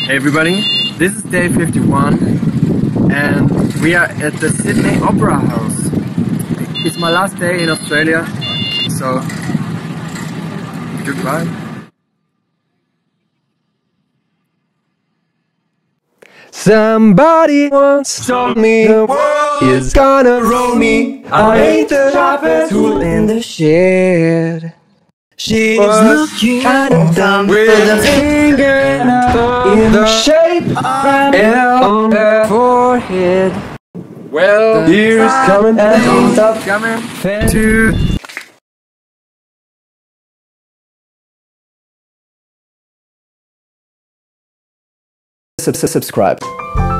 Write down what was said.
Hey everybody, this is day 51 and we are at the Sydney Opera House. It's my last day in Australia, so goodbye. Somebody once told me the world is gonna roll me. I ain't the sharpest tool in the shed. She's looking kinda dumb with a finger in the shape of an L on her forehead. Well, here's coming and Coming to subscribe.